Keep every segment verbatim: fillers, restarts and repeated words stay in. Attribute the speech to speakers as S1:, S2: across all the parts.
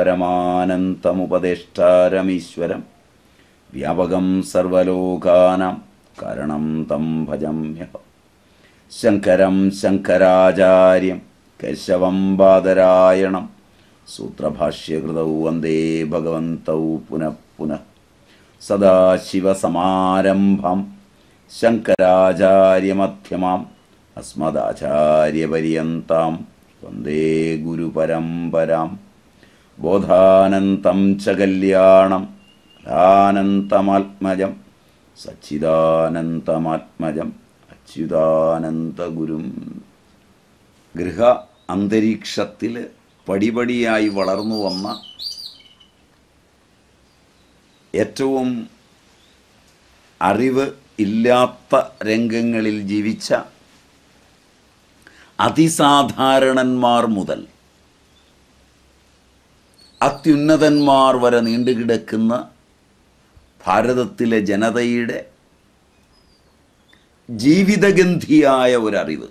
S1: പരമാനന്തമുപദേഷ്ടാരമീശ്വരം വ്യാപകം സർവലോകാനാം കാരണം തം ഭജമ്യഹം. ശങ്കരം ശങ്കരാചാര്യം കേശവം ബാദരായണം സൂത്രഭാഷ്യകൃതൗ വന്ദേ ഭഗവന്തൗ പുനഃ പുനഃ. സദാശിവസമാരംഭം ശങ്കരാചാര്യമധ്യമാം അസ്മദാചാര്യപര്യന്താം വന്ദേ ഗുരുപരമ്പരാം. ബോധാനന്തം ച കല്യാണം ലാനന്തമാത്മജം സച്ചിദാനന്തമാത്മജം അച്യുതാനന്തഗുരും. ഗൃഹ അന്തരീക്ഷത്തിൽ പടിപടിയായി വളർന്നു വന്ന ഏറ്റവും അറിവ് ഇല്ലാത്ത രംഗങ്ങളിൽ ജീവിച്ച അതിസാധാരണന്മാർ മുതൽ അത്യുന്നതന്മാർ വരെ നീണ്ടുകിടക്കുന്ന ഭാരതത്തിലെ ജനതയുടെ ജീവിതഗന്ധിയായ ഒരറിവ്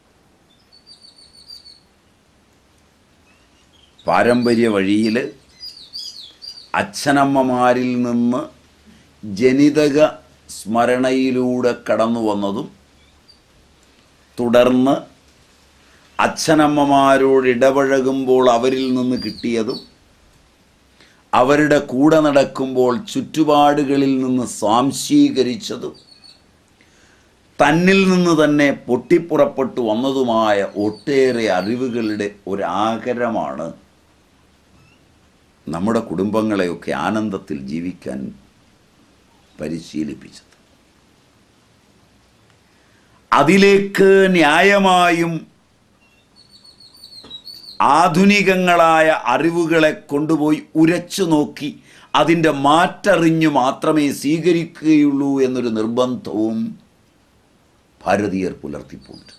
S1: പാരമ്പര്യ വഴിയിൽ അച്ഛനമ്മമാരിൽ നിന്ന് ജനിതക സ്മരണയിലൂടെ കടന്നു വന്നതും തുടർന്ന് അച്ഛനമ്മമാരോട് ഇടപഴകുമ്പോൾ അവരിൽ നിന്ന് കിട്ടിയതും അവരുടെ കൂടെ നടക്കുമ്പോൾ ചുറ്റുപാടുകളിൽ നിന്ന് സ്വാംശീകരിച്ചതും തന്നിൽ നിന്ന് തന്നെ പൊട്ടിപ്പുറപ്പെട്ടു വന്നതുമായ ഒട്ടേറെ അറിവുകളുടെ ഒരാകരമാണ് നമ്മുടെ കുടുംബങ്ങളെയൊക്കെ ആനന്ദത്തിൽ ജീവിക്കാൻ പരിശീലിപ്പിച്ചത്. അതിലേക്ക് ന്യായമായും ആധുനികങ്ങളായ അറിവുകളെ കൊണ്ടുപോയി ഉരച്ചു നോക്കി അതിൻ്റെ മാറ്ററിഞ്ഞു മാത്രമേ സ്വീകരിക്കുകയുള്ളൂ എന്നൊരു നിർബന്ധവും ഭാരതീയർ പുലർത്തിപ്പോണ്ട്.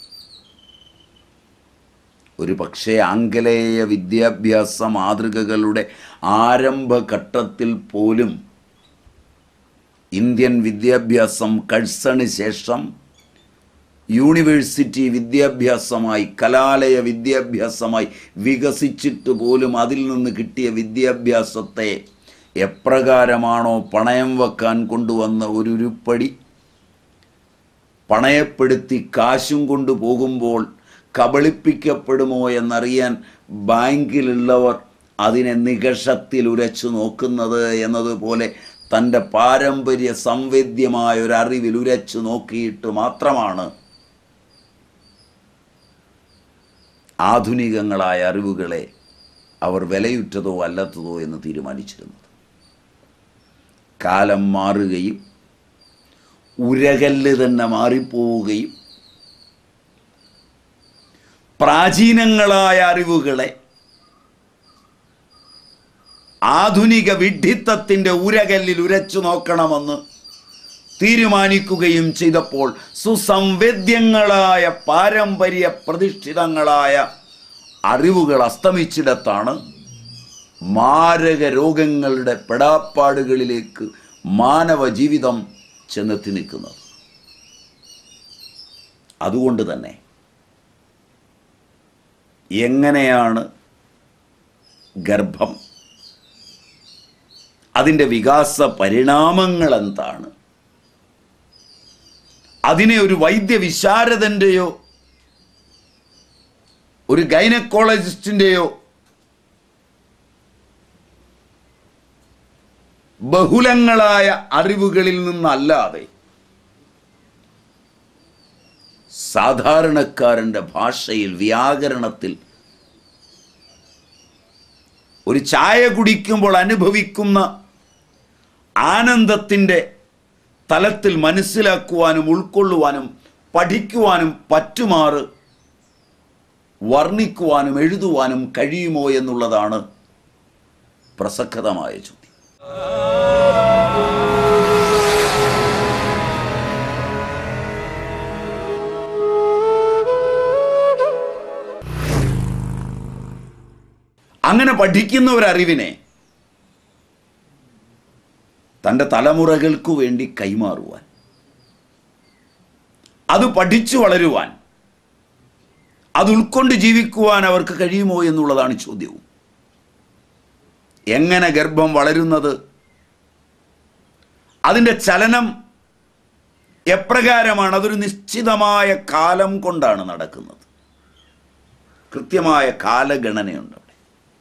S1: ഒരു പക്ഷേ ആംഗലേയ വിദ്യാഭ്യാസ മാതൃകകളുടെ ആരംഭഘട്ടത്തിൽ പോലും ഇന്ത്യൻ വിദ്യാഭ്യാസം കഴ്സണ് ശേഷം യൂണിവേഴ്സിറ്റി വിദ്യാഭ്യാസമായി കലാലയ വിദ്യാഭ്യാസമായി വികസിച്ചിട്ട് പോലും അതിൽ നിന്ന് കിട്ടിയ വിദ്യാഭ്യാസത്തെ എപ്രകാരമാണോ പണയം വെക്കാൻ കൊണ്ടുവന്ന ഒരു ഉരുപ്പടി പണയപ്പെടുത്തി കാശും കൊണ്ടു പോകുമ്പോൾ കബളിപ്പിക്കപ്പെടുമോ എന്നറിയാൻ ബാങ്കിലുള്ളവർ അതിനെ നികഷത്തിൽ ഉരച്ചു നോക്കുന്നത് എന്നതുപോലെ തൻ്റെ പാരമ്പര്യ സംവേദ്യമായ ഒരറിവിൽ ഉരച്ചു നോക്കിയിട്ട് മാത്രമാണ് ആധുനികങ്ങളായ അറിവുകളെ അവർ വിലയുറ്റതോ അല്ലാത്തതോ എന്ന് തീരുമാനിച്ചിരുന്നത്. കാലം മാറുകയും ഉരകല്ല് തന്നെ മാറിപ്പോവുകയും പ്രാചീനങ്ങളായ അറിവുകളെ ആധുനിക വിഡ്ഢിത്തത്തിൻ്റെ ഉരകല്ലിൽ ഉരച്ചു നോക്കണമെന്ന് തീരുമാനിക്കുകയും ചെയ്തപ്പോൾ സുസംവേദ്യങ്ങളായ പാരമ്പര്യ പ്രതിഷ്ഠിതങ്ങളായ അറിവുകൾ അസ്തമിച്ചിടത്താണ് മാരക രോഗങ്ങളുടെ പെടാപ്പാടുകളിലേക്ക് മാനവ ജീവിതം ചെന്നെത്തി നിൽക്കുന്നത്. അതുകൊണ്ട് തന്നെ എങ്ങനെയാണ് ഗർഭം, അതിൻ്റെ വികാസ പരിണാമങ്ങൾ എന്താണ്, അതിനെ ഒരു വൈദ്യവിശാരദൻ്റെയോ ഒരു ഗൈനക്കോളജിസ്റ്റിൻ്റെയോ ബഹുലങ്ങളായ അറിവുകളിൽ നിന്നല്ലാതെ സാധാരണക്കാരൻ്റെ ഭാഷയിൽ വ്യാകരണത്തിൽ ഒരു ചായ കുടിക്കുമ്പോൾ അനുഭവിക്കുന്ന ആനന്ദത്തിൻ്റെ തലത്തിൽ മനസ്സിലാക്കുവാനും ഉൾക്കൊള്ളുവാനും പഠിക്കുവാനും പറ്റുമാറ് വർണ്ണിക്കുവാനും എഴുതുവാനും കഴിയുമോ എന്നുള്ളതാണ് പ്രസക്തമായ ചോദ്യം. അങ്ങനെ പഠിക്കുന്ന ഒരറിവിനെ തൻ്റെ തലമുറകൾക്കു വേണ്ടി കൈമാറുവാൻ, അത് പഠിച്ചു വളരുവാൻ, അത് ഉൾക്കൊണ്ട് ജീവിക്കുവാൻ അവർക്ക് കഴിയുമോ എന്നുള്ളതാണ് ചോദ്യവും. എങ്ങനെ ഗർഭം വളരുന്നത്, അതിൻ്റെ ചലനം എപ്രകാരമാണ്, അതൊരു നിശ്ചിതമായ കാലം കൊണ്ടാണ് നടക്കുന്നത്. കൃത്യമായ കാലഗണനയുണ്ട് അവിടെ.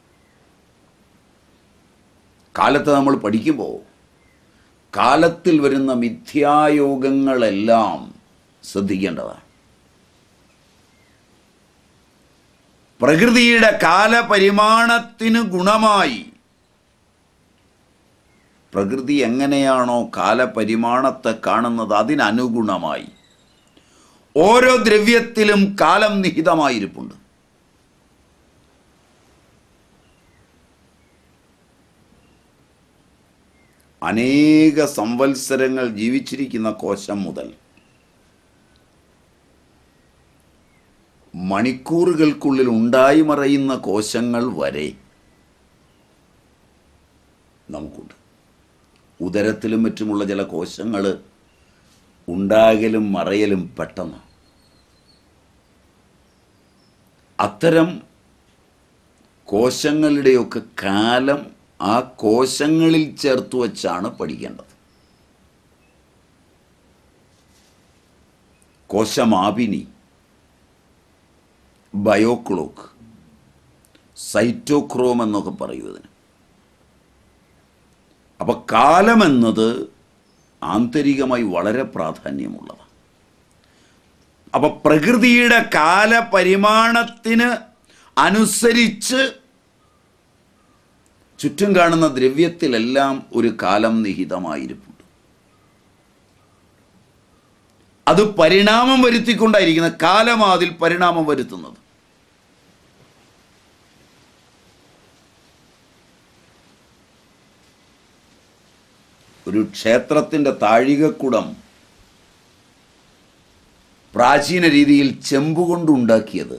S1: കാലത്ത് നമ്മൾ പഠിക്കുമ്പോൾ കാലത്തിൽ വരുന്ന മിഥ്യായോഗങ്ങളെല്ലാം ശ്രദ്ധിക്കേണ്ടതാണ്. പ്രകൃതിയുടെ കാലപരിമാണത്തിന് ഗുണമായി പ്രകൃതി എങ്ങനെയാണോ കാലപരിമാണത്തെ കാണുന്നത് അതിനനുഗുണമായി ഓരോ ദ്രവ്യത്തിലും കാലം നിഹിതമായിരിപ്പുണ്ട്. അനേക സംവത്സരങ്ങൾ ജീവിച്ചിരിക്കുന്ന കോശം മുതൽ മണിക്കൂറുകൾക്കുള്ളിൽ ഉണ്ടായി മറയുന്ന കോശങ്ങൾ വരെ നമുക്കുണ്ട്. ഉദരത്തിലും മറ്റുമുള്ള ചില കോശങ്ങൾ ഉണ്ടാകലും മറയലും പെട്ടെന്ന്. അത്തരം കോശങ്ങളുടെയൊക്കെ കാലം ആ കോശങ്ങളിൽ ചേർത്ത് വച്ചാണ് പഠിക്കേണ്ടത്. കോശമാപിനി, ബയോക്ലോക്ക്, സൈറ്റോക്രോം എന്നൊക്കെ പറയൂ ഇതിന്. അപ്പോൾ കാലമെന്നത് ആന്തരികമായി വളരെ പ്രാധാന്യമുള്ളതാണ്. അപ്പോൾ പ്രകൃതിയുടെ കാലപരിമാണത്തിന് അനുസരിച്ച് ചുറ്റും കാണുന്ന ദ്രവ്യത്തിലെല്ലാം ഒരു കാലം നിഹിതമായിരിപ്പുണ്ട്. അത് പരിണാമം വരുത്തിക്കൊണ്ടായിരിക്കുന്നത്. കാലം അതിൽ പരിണാമം വരുത്തുന്നത്. ഒരു ക്ഷേത്രത്തിൻ്റെ താഴികക്കുടം പ്രാചീന രീതിയിൽ ചെമ്പുകൊണ്ടുണ്ടാക്കിയത്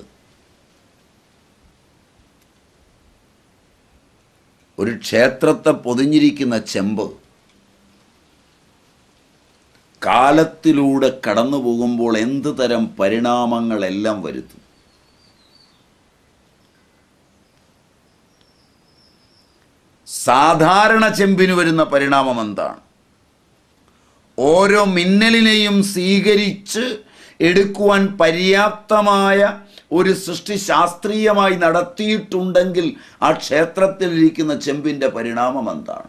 S1: ഒരു ക്ഷേത്രത്തെ പൊതിഞ്ഞിരിക്കുന്ന ചെമ്പ് കാലത്തിലൂടെ കടന്നു പോകുമ്പോൾ എന്ത് തരം പരിണാമങ്ങളെല്ലാം വരുത്തും. സാധാരണ ചെമ്പിന് വരുന്ന പരിണാമം എന്താണ്? ഓരോ മിന്നലിനെയും സ്വീകരിച്ച് എടുക്കുവാൻ പര്യാപ്തമായ ഒരു സൃഷ്ടി ശാസ്ത്രീയമായി നടത്തിയിട്ടുണ്ടെങ്കിൽ ആ ക്ഷേത്രത്തിലിരിക്കുന്ന ചെമ്പിൻ്റെ പരിണാമം എന്താണ്?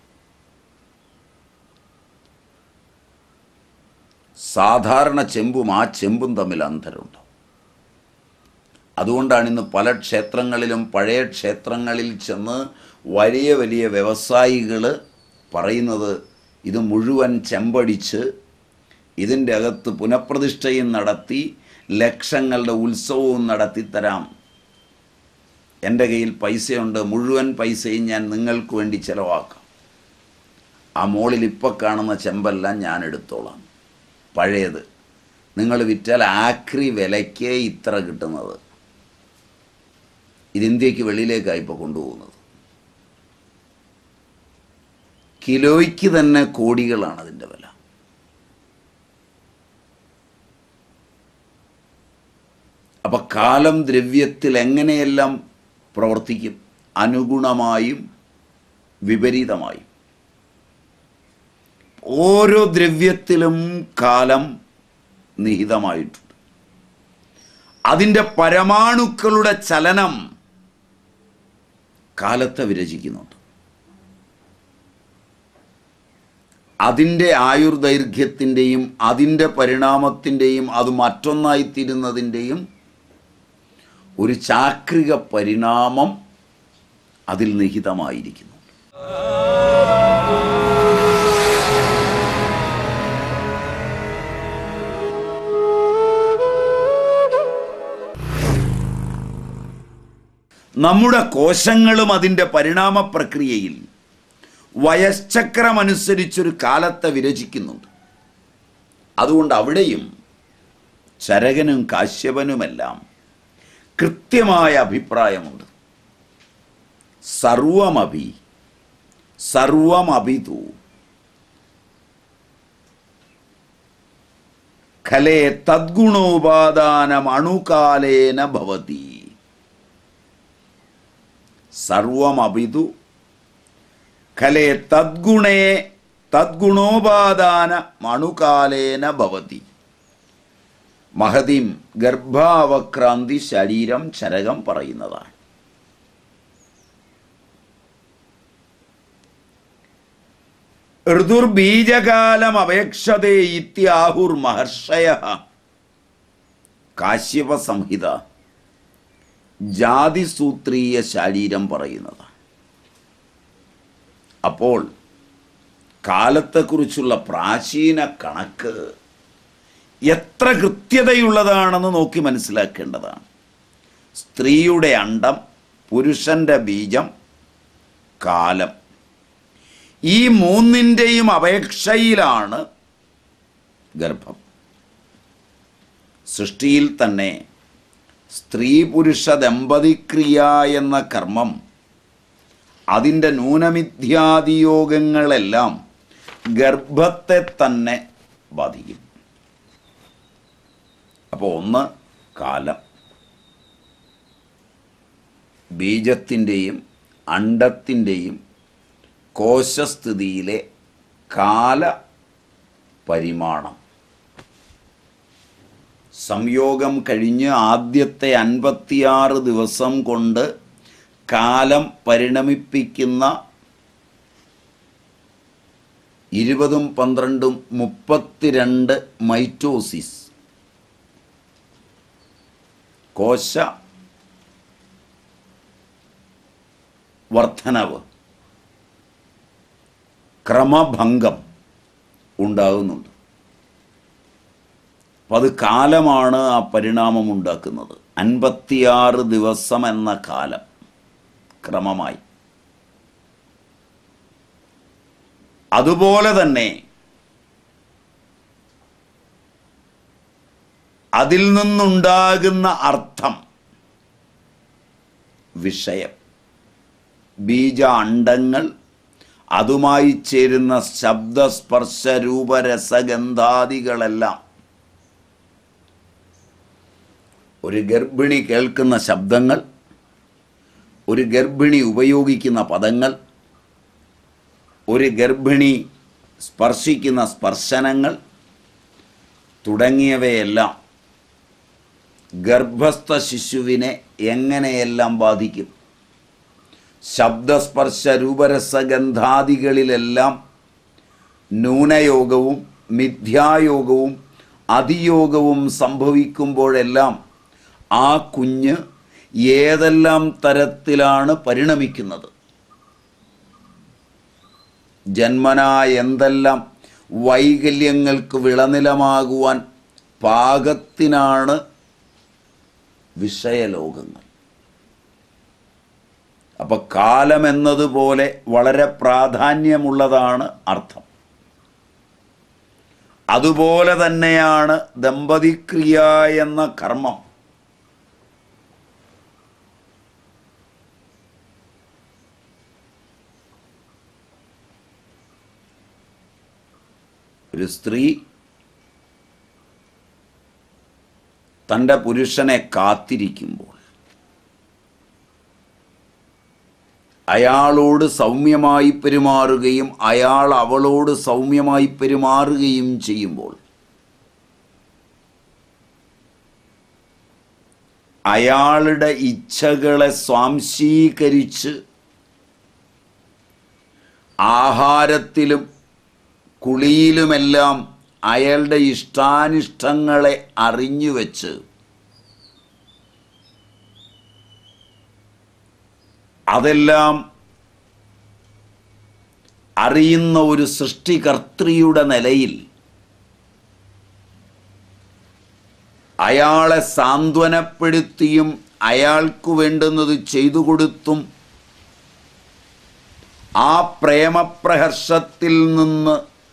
S1: സാധാരണ ചെമ്പും ആ ചെമ്പും തമ്മിൽ അന്തരമുണ്ട്. അതുകൊണ്ടാണ് ഇന്ന് പല ക്ഷേത്രങ്ങളിലും പഴയ ക്ഷേത്രങ്ങളിൽ ചെന്ന് വലിയ വലിയ വ്യവസായികൾ പറയുന്നത് ഇത് മുഴുവൻ ചെമ്പടിച്ച് ഇതിൻ്റെ അകത്ത് പുനഃപ്രതിഷ്ഠയും നടത്തി ലക്ഷങ്ങളുടെ ഉത്സവവും നടത്തിത്തരാം, എൻ്റെ കയ്യിൽ പൈസയുണ്ട്, മുഴുവൻ പൈസയും ഞാൻ നിങ്ങൾക്ക് വേണ്ടി ചിലവാക്കാം, ആ മോളിൽ ഇപ്പോൾ കാണുന്ന ചെമ്പെല്ലാം ഞാൻ എടുത്തോളാം, പഴയത് നിങ്ങൾ വിറ്റാൽ ആക്രി വിലയ്ക്ക് ഇത്ര കിട്ടുന്നത്. ഇത് ഇന്ത്യക്ക് വെളിയിലേക്കാണ് ഇപ്പോൾ കൊണ്ടുപോകുന്നത്. കിലോയ്ക്ക് തന്നെ കോടികളാണ് അതിൻ്റെ വില. അപ്പം കാലം ദ്രവ്യത്തിൽ എങ്ങനെയെല്ലാം പ്രവർത്തിക്കും? അനുഗുണമായും വിപരീതമായും. ഓരോ ദ്രവ്യത്തിലും കാലം നിഹിതമായിട്ടുണ്ട്. അതിൻ്റെ പരമാണുക്കളുടെ ചലനം കാലത്തെ വിരചിക്കുന്നുണ്ട്. അതിൻ്റെ ആയുർദൈർഘ്യത്തിൻ്റെയും അതിൻ്റെ പരിണാമത്തിൻ്റെയും അത് മറ്റൊന്നായിത്തീരുന്നതിൻ്റെയും ഒരു ചാക്രിക പരിണാമം അതിൽ നിഹിതമായിരിക്കുന്നു. നമ്മുടെ കോശങ്ങളും അതിൻ്റെ പരിണാമ പ്രക്രിയയിൽ വയശ്ചക്രമനുസരിച്ചൊരു കാലത്തെ വിരചിക്കുന്നുണ്ട്. അതുകൊണ്ട് അവിടെയും ചരകനും കാശ്യപനുമെല്ലാം കൃത്യമായ അഭിപ്രായമുണ്ട്. സർവമഭി സർവമഭിതു ഖലേ തദ്ഗുണോപാദാനം അണുകാലേന ഭവതി. സർവമഭിതു ഖലേ തദ്ഗുണേ തദ്ഗുണോപാദാന മണുകാലേന ഭവതി മഹതിം ഗർഭാവക്രാന്തി ശരീരം ചരകം പറയുന്നതാണ്. ഋതുർബീജകാലം അപേക്ഷതേ ഇത്യാഹുർ മഹർഷയഃ കാശ്യപ സംഹിത ജാതിസൂത്രീയ ശരീരം പറയുന്നതാണ്. അപ്പോൾ കാലത്തെക്കുറിച്ചുള്ള പ്രാചീന കണക്ക് എത്ര കൃത്യതയുള്ളതാണെന്ന് നോക്കി മനസ്സിലാക്കേണ്ടതാണ്. സ്ത്രീയുടെ അണ്ഡം, പുരുഷൻ്റെ ബീജം, കാലം, ഈ മൂന്നിൻ്റെയും അപേക്ഷയിലാണ് ഗർഭം. സൃഷ്ടിയിൽ തന്നെ സ്ത്രീ പുരുഷ ദമ്പതിക്രിയ എന്ന കർമ്മം, അതിൻ്റെ ന്യൂനമിഥ്യാദിയോഗങ്ങളെല്ലാം ഗർഭത്തെ തന്നെ ബാധിക്കും. അപ്പോൾ ഒന്ന് കാലം, ബീജത്തിൻ്റെയും അണ്ഡത്തിൻ്റെയും കോശസ്ഥിതിയിലെ കാല പരിമാണം. സംയോഗം കഴിഞ്ഞ് ആദ്യത്തെ അൻപത്തിയാറ് ദിവസം കൊണ്ട് കാലം പരിണമിപ്പിക്കുന്ന ഇരുപതും പന്ത്രണ്ടും മുപ്പത്തിരണ്ട് മൈറ്റോസിസ്, കോശ വർധനവ്, ക്രമഭംഗം ഉണ്ടാകുന്നുണ്ട്. അപ്പം അത് കാലമാണ് ആ പരിണാമം ഉണ്ടാക്കുന്നത്. അൻപത്തിയാറ് ദിവസം എന്ന കാലം ക്രമമായി. അതുപോലെ തന്നെ അതിൽ നിന്നുണ്ടാകുന്ന അർത്ഥം, വിഷയം, ബീജ അണ്ഡങ്ങൾ, അതുമായി ചേരുന്ന ശബ്ദസ്പർശ രൂപരസഗന്ധാദികളെല്ലാം. ഒരു ഗർഭിണി കേൾക്കുന്ന ശബ്ദങ്ങൾ, ഒരു ഗർഭിണി ഉപയോഗിക്കുന്ന പദങ്ങൾ, ഒരു ഗർഭിണി സ്പർശിക്കുന്ന സ്പർശനങ്ങൾ തുടങ്ങിയവയെല്ലാം ഗർഭസ്ഥ ശിശുവിനെ എങ്ങനെയെല്ലാം ബാധിക്കും? ശബ്ദസ്പർശ രൂപരസഗന്ധാദികളിലെല്ലാം ന്യൂനയോഗവും മിഥ്യായോഗവും അതിയോഗവും സംഭവിക്കുമ്പോഴെല്ലാം ആ കുഞ്ഞ് ഏതെല്ലാം തരത്തിലാണ് പരിണമിക്കുന്നത്? ജന്മനാ എന്തെല്ലാം വൈകല്യങ്ങൾക്ക് വിളനിലമാകുവാൻ പാകത്തിനാണ് വിഷയലോകങ്ങൾ. അപ്പോൾ കാലം എന്നതുപോലെ വളരെ പ്രാധാന്യമുള്ളതാണ് അർത്ഥം. അതുപോലെ തന്നെയാണ് ദമ്പതിക്രിയ എന്ന കർമ്മം. ഒരു സ്ത്രീ തൻ്റെ പുരുഷനെ കാത്തിരിക്കുമ്പോൾ അയാളോട് സൗമ്യമായി പെരുമാറുകയും അയാൾ അവളോട് സൗമ്യമായി പെരുമാറുകയും ചെയ്യുമ്പോൾ അയാളുടെ ഇച്ഛകളെ സ്വാംശീകരിച്ച് ആഹാരത്തിലും കുളിയിലുമെല്ലാം അയാളുടെ ഇഷ്ടാനിഷ്ടങ്ങളെ അറിഞ്ഞു വച്ച് അതെല്ലാം അറിയുന്ന ഒരു സൃഷ്ടികർത്തൃയുടെ നിലയിൽ അയാളെ സാന്ത്വനപ്പെടുത്തിയും അയാൾക്കു വേണ്ടുന്നത് ചെയ്തു കൊടുത്തും ആ പ്രേമപ്രഹർഷത്തിൽ നിന്ന്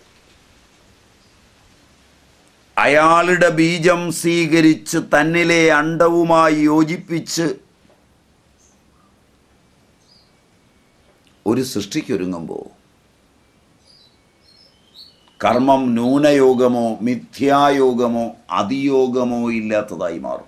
S1: അയാളുടെ ബീജം സ്വീകരിച്ച് തന്നിലെ അണ്ഡവുമായി യോജിപ്പിച്ച് ഒരു സൃഷ്ടിക്കൊരുങ്ങുമ്പോൾ കർമ്മം ന്യൂനയോഗമോ മിഥ്യായോഗമോ അതിയോഗമോ ഇല്ലാത്തതായി മാറും.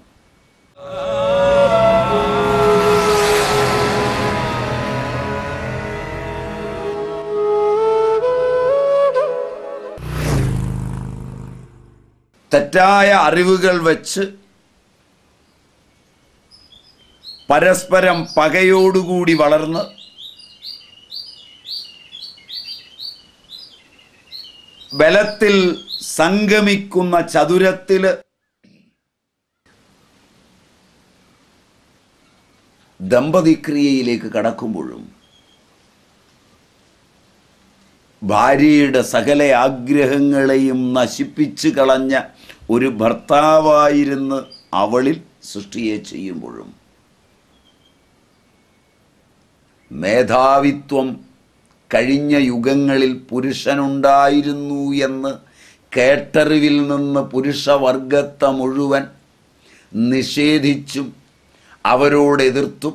S1: തെറ്റായ അറിവുകൾ വെച്ച് പരസ്പരം പകയോടുകൂടി വളർന്ന് ബലത്തിൽ സംഗമിക്കുന്ന ചതുരത്തിൽ ദമ്പതിക്രിയയിലേക്ക് കടക്കുമ്പോഴും ഭാര്യയുടെ സകല ആഗ്രഹങ്ങളെയും നശിപ്പിച്ചു കളഞ്ഞ ഒരു ഭർത്താവായിരുന്ന് അവളിൽ സൃഷ്ടിയെ ചെയ്യുമ്പോഴും മേധാവിത്വം കഴിഞ്ഞ യുഗങ്ങളിൽ പുരുഷനുണ്ടായിരുന്നു എന്ന് കേട്ടറിവിൽ നിന്ന് പുരുഷവർഗത്തെ മുഴുവൻ നിഷേധിച്ചും അവരോടെതിർത്തും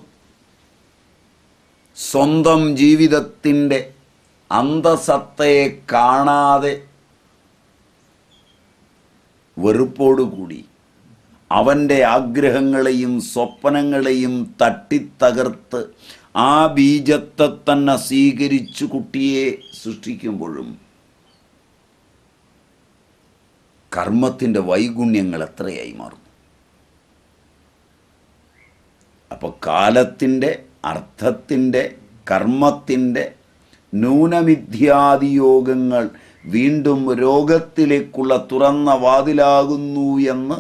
S1: സ്വന്തം ജീവിതത്തിൻ്റെ അന്തസത്തയെ കാണാതെ വെറുപ്പോടുകൂടി അവൻ്റെ ആഗ്രഹങ്ങളെയും സ്വപ്നങ്ങളെയും തട്ടിത്തകർത്ത് ആ ബീജത്തെ തന്നെ സ്വീകരിച്ചു കുട്ടിയെ സൃഷ്ടിക്കുമ്പോഴും കർമ്മത്തിൻ്റെ വൈഗുണ്യങ്ങൾ എത്രയായി മാറുന്നു. അപ്പോൾ കാലത്തിൻ്റെ, അർത്ഥത്തിൻ്റെ, കർമ്മത്തിൻ്റെ ന്യൂനമിഥ്യാദിയോഗങ്ങൾ വീണ്ടും രോഗത്തിലേക്കുള്ള തുറന്ന വാതിലാകുന്നു എന്ന്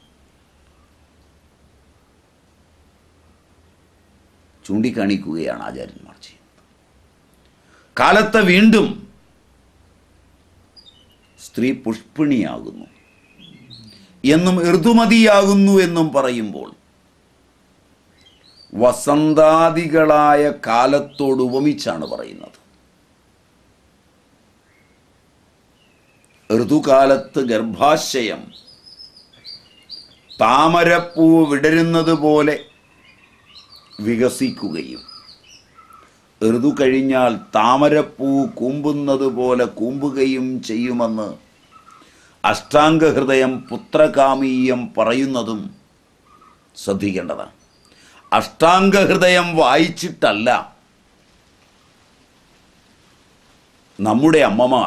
S1: ചൂണ്ടിക്കാണിക്കുകയാണ് ആചാര്യന്മാർ ചെയ്യുന്നത്. കാലത്തെ വീണ്ടും സ്ത്രീ പുഷ്പിണിയാകുന്നു എന്നും ഋതുമതിയാകുന്നു എന്നും പറയുമ്പോൾ വസന്താദികളായ കാലത്തോട് ഉപമിച്ചാണ് പറയുന്നത്. ഋതുകാലത്ത് ഗർഭാശയം താമരപ്പൂവ് വിടരുന്നത് പോലെ വികസിക്കുകയും ഋതു കഴിഞ്ഞാൽ താമരപ്പൂ കൂമ്പുന്നത് പോലെ കൂമ്പുകയും ചെയ്യുമെന്ന് അഷ്ടാംഗഹൃദയം പുത്രകാമീയം പറയുന്നതും ശ്രദ്ധിക്കേണ്ടതാണ്. അഷ്ടാംഗഹൃദയം വായിച്ചിട്ടല്ല നമ്മുടെ അമ്മമാർ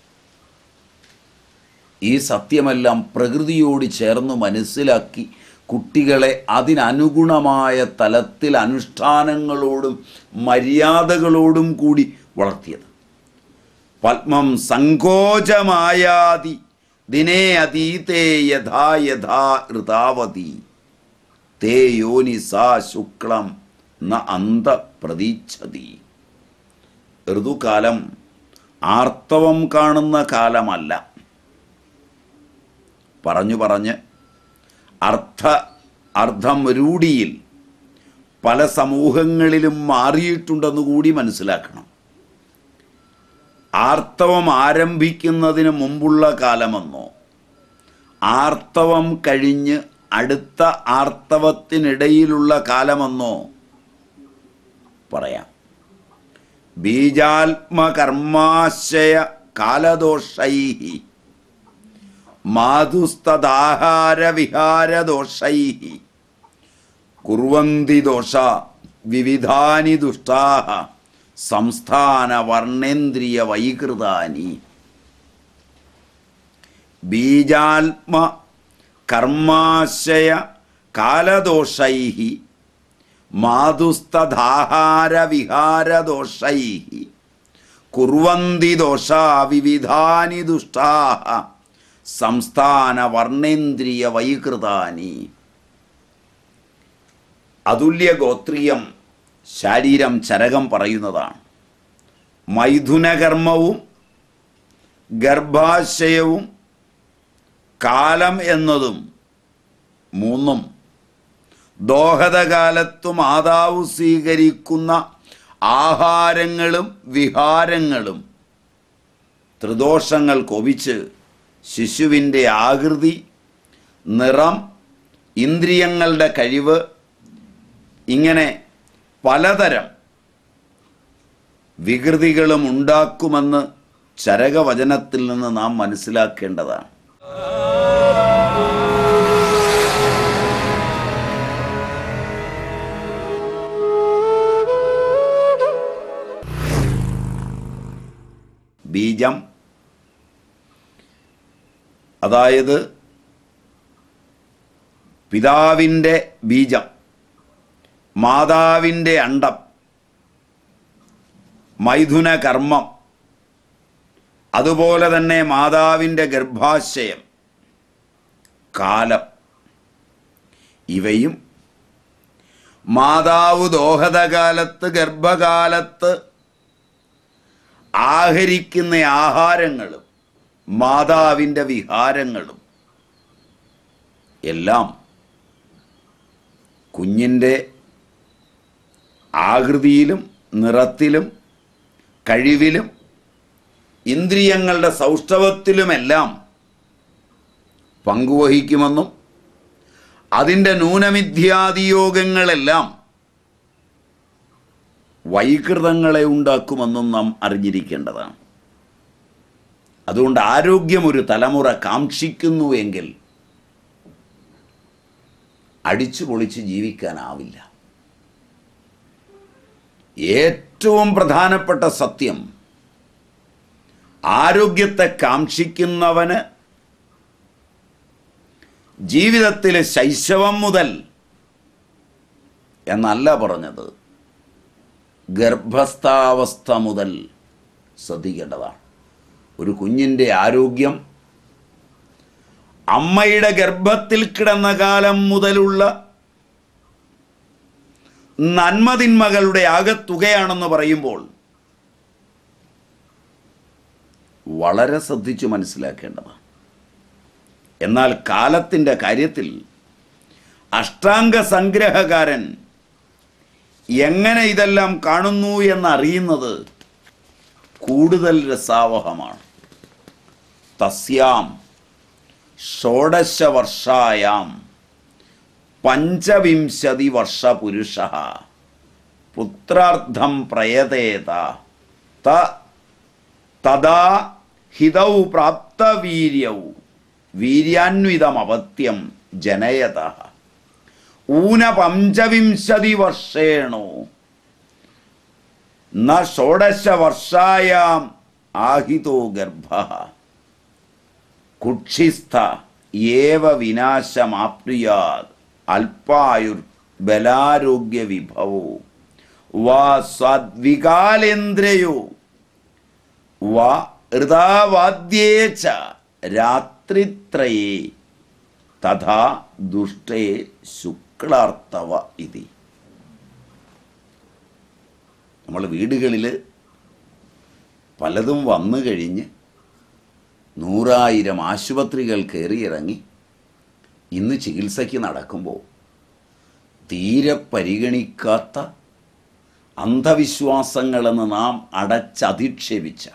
S1: ഈ സത്യമെല്ലാം പ്രകൃതിയോട് ചേർന്ന് മനസ്സിലാക്കി കുട്ടികളെ അതിനനുഗുണമായ തലത്തിൽ അനുഷ്ഠാനങ്ങളോടും മര്യാദകളോടും കൂടി വളർത്തിയത്. പത്മം സങ്കോചമായാതി ദിനേ അതീതേ യഥാ യഥാ ഋതാവതി തേ യോനി സാ ശുക്ലം ന അന്ത പ്രതീച്ഛതി. ഋതുകാലം ആർത്തവം കാണുന്ന കാലമല്ല. പറഞ്ഞു പറഞ്ഞ് അർത്ഥ അർത്ഥം രൂഢിയിൽ പല സമൂഹങ്ങളിലും മാറിയിട്ടുണ്ടെന്ന് കൂടി മനസ്സിലാക്കണം. ആർത്തവം ആരംഭിക്കുന്നതിന് മുമ്പുള്ള കാലമെന്നോ ആർത്തവം കഴിഞ്ഞ് അടുത്ത ആർത്തവത്തിനിടയിലുള്ള കാലമെന്നോ പറയാം. ബീജാത്മകർമാശയ കാലദോഷൈഹി മാതുസ്തദാഹാരവിഹാരദോഷൈഹി കുർവന്തി ദോഷ വിവിധാനി ദുഷ്ടാഹ സംസ്ഥാന വർണ്ണേന്ദ്രിയ വൈകൃതാനി. ബീജാത്മ കർമാശയ കാലദോഷൈഹി മാതുസ്തദാഹാരവിഹാരദോഷൈഹി കുർവന്തി ദോഷ വിവിധാനി ദുഷ്ടാഹ സംസ്ഥാന വർണ്ണേന്ദ്രിയ വൈകൃതാനി. അതുല്യ ഗോത്രീയം ശാരീരം ചരകം പറയുന്നതാണ്. മൈഥുനകർമ്മവും ഗർഭാശയവും കാലം എന്നതും മൂന്നും ദോഹദകാലത്തു മാതാവ് സ്വീകരിക്കുന്ന ആഹാരങ്ങളും വിഹാരങ്ങളും ത്രിദോഷങ്ങൾ കൊപിച്ച് ശിശുവിൻ്റെ ആകൃതി, നിറം, ഇന്ദ്രിയങ്ങളുടെ കഴിവ്, ഇങ്ങനെ പലതരം വികൃതികളും ഉണ്ടാക്കുമെന്ന് ചരകവചനത്തിൽ നിന്ന് നാം മനസ്സിലാക്കേണ്ടതാണ്. ബീജം, അതായത് പിതാവിൻ്റെ ബീജം, മാതാവിൻ്റെ അണ്ഡം, മൈഥുന കർമ്മം, അതുപോലെ തന്നെ മാതാവിൻ്റെ ഗർഭാശയം, കാലം, ഇവയും മാതാവ് ദോഹദകാലത്ത് ഗർഭകാലത്ത് ആഹരിക്കുന്ന ആഹാരങ്ങളും മാതാവിൻ്റെ വിഹാരങ്ങളും എല്ലാം കുഞ്ഞിൻ്റെ ആകൃതിയിലും നിറത്തിലും കഴിവിലും ഇന്ദ്രിയങ്ങളുടെ സൗഷ്ഠവത്തിലുമെല്ലാം പങ്കുവഹിക്കുമെന്നും അതിൻ്റെ ന്യൂനമിഥ്യാദിയോഗങ്ങളെല്ലാം വൈകൃതങ്ങളെ ഉണ്ടാക്കുമെന്നും നാം അറിഞ്ഞിരിക്കേണ്ടതാണ്. അതുകൊണ്ട് ആരോഗ്യം ഒരു തലമുറ കാക്ഷിക്കുന്നുവെങ്കിൽ അടിച്ചു പൊളിച്ച് ജീവിക്കാനാവില്ല. ഏറ്റവും പ്രധാനപ്പെട്ട സത്യം, ആരോഗ്യത്തെ കാക്ഷിക്കുന്നവന് ജീവിതത്തിലെ ശൈശവം മുതൽ എന്നല്ല പറഞ്ഞത്, ഗർഭസ്ഥാവസ്ഥ മുതൽ ശ്രദ്ധിക്കേണ്ടതാണ്. ഒരു കുഞ്ഞിൻ്റെ ആരോഗ്യം അമ്മയുടെ ഗർഭത്തിൽ കിടന്ന കാലം മുതലുള്ള നന്മതിന്മകളുടെ ആകത്തുകയാണെന്ന് പറയുമ്പോൾ വളരെ ശ്രദ്ധിച്ചു മനസ്സിലാക്കേണ്ടതാണ്. എന്നാൽ കാലത്തിൻ്റെ കാര്യത്തിൽ അഷ്ടാംഗ സംഗ്രഹകാരൻ എങ്ങനെ ഇതെല്ലാം കാണുന്നു എന്നറിയുന്നത് കൂടുതൽ രസാവഹമാണ്. തസ്യാം ഷോഡശവർഷായാം പഞ്ചവിംശതി വർഷ പുരുഷ പുത്രാർത്ഥം പ്രയതേത തദാ ഹിതൗ പ്രാപ്തവീര്യൗ വീര്യാന്വിതമപത്യം ജനയത ഊന പഞ്ചവിംശതി വർഷേണോ ന ഷോഡശവർഷായാം ആഹിതോ ഗർഭഃ കുക്ഷിസ്ഥ ഏവ വിനാശമാപ്നുയാത് അല്പായുർ ബലാരോഗ്യ വിഭവോ വാ സ്വാദ്വികാലേന്ദ്രയോ വാ ഹൃദാവാദ്യേ ച രാത്രിത്രയേ തഥാ ദുഷ്ടേ ശുക്ലാർത്തവ ഇതി. നമ്മൾ വീടുകളിൽ പലതും വന്നു കഴിഞ്ഞ് നൂറായിരം ആശുപത്രികൾ കയറിയിറങ്ങി ഇന്ന് ചികിത്സയ്ക്ക് നടക്കുമ്പോൾ തീരെ പരിഗണിക്കാത്ത അന്ധവിശ്വാസങ്ങളെന്ന് നാം അടച്ചധിക്ഷേപിച്ച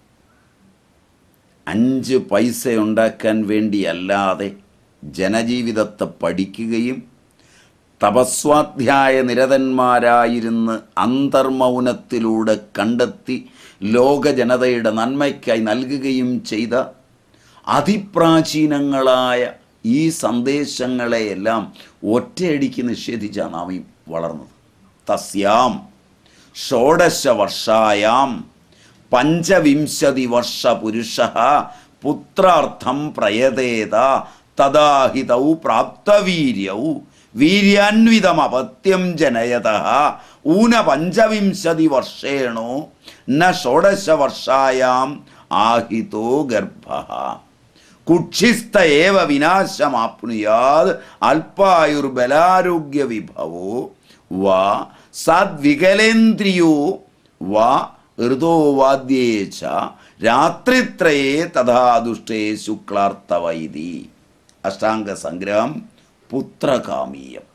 S1: അഞ്ച് പൈസ ഉണ്ടാക്കാൻ വേണ്ടിയല്ലാതെ ജനജീവിതത്തെ പഠിക്കുകയും തപസ്വാധ്യായ നിരതന്മാരായിരുന്ന് അന്തർമൗനത്തിലൂടെ കണ്ടെത്തി ലോക ജനതയുടെ നന്മയ്ക്കായി നൽകുകയും ചെയ്ത അതിപ്രാചീനങ്ങളായ ഈ സന്ദേശങ്ങളെയെല്ലാം ഒറ്റയടിക്ക് നിഷേധിച്ചാണ് നാം ഈ വളർന്നത്. തസ്യാം ഷോഡശവർഷായാം പഞ്ചവിംശതി വർഷ പുരുഷ പുത്രാർത്ഥം പ്രയതേത തദാഹിതൗ പ്രാപ്തവീര്യൗ വീര്യാന്വിതമപത്യം ജനയത ഊന പഞ്ചവിംശതി വർഷേണോ ന ഷോഡശവർഷായാം ആഹിതോ ഗർഭഃ കുക്ഷിസ്ഥ ഏവ വിനാശമാപ്നുയാത് അല്പായുർബലാരോഗ്യ വിഭവോ വാ സദ്വികലേന്ദ്രിയോ വാ ഋതോവാദ്യേ ച രാത്രിത്രയേ തഥാ ദുഷ്ടേ ശുക്ലാർത്തവ ഇതി. അഷ്ടാംഗ സംഗ്രഹം പുത്രകാമീയം.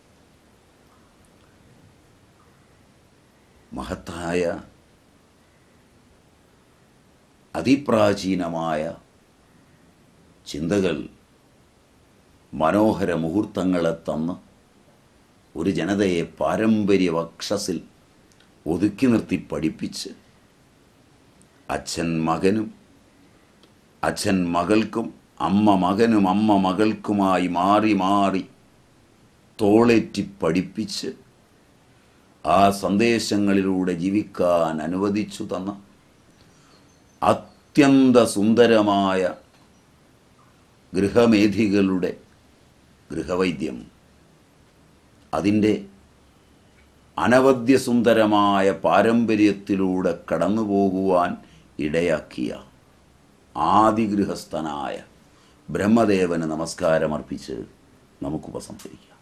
S1: മഹത്തായ അതിപ്രാചീനമായ ചിന്തകൾ മനോഹര മുഹൂർത്തങ്ങളെ തന്ന് ഒരു ജനതയെ പാരമ്പര്യ വക്ഷസിൽ ഒതുക്കി നിർത്തി പഠിപ്പിച്ച് അച്ഛൻ മകനും അച്ഛൻ മകൾക്കും അമ്മ മകനും അമ്മ മകൾക്കുമായി മാറി മാറി തോളേറ്റി പഠിപ്പിച്ച് ആ സന്ദേശങ്ങളിലൂടെ ജീവിക്കാൻ അനുവദിച്ചു തന്ന അത്യന്ത സുന്ദരമായ ഗൃഹമേധികളുടെ ഗൃഹവൈദ്യം അതിൻ്റെ അനവദ്യസുന്ദരമായ പാരമ്പര്യത്തിലൂടെ കടന്നു പോകുവാൻ ഇടയാക്കിയ ആദിഗൃഹസ്ഥനായ ബ്രഹ്മദേവന് നമസ്കാരമർപ്പിച്ച് നമുക്ക് ഉപസംഹരിക്കാം.